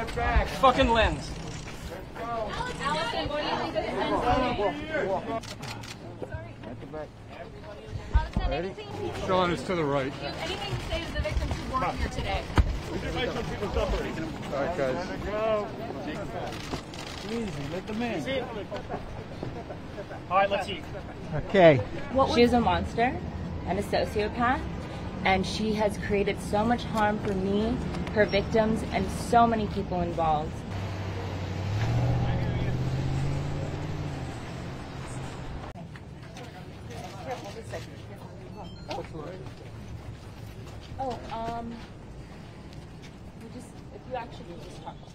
Fucking lens. Allison, what do you think of the lens? Ready? Sean is to the right. Anything to say to the victims who weren't here today? All right, guys. Easy, let them in. All right, let's see. Okay. She is a monster and a sociopath, and she has created so much harm for me, her victims, and so many people involved. If you actually just talk.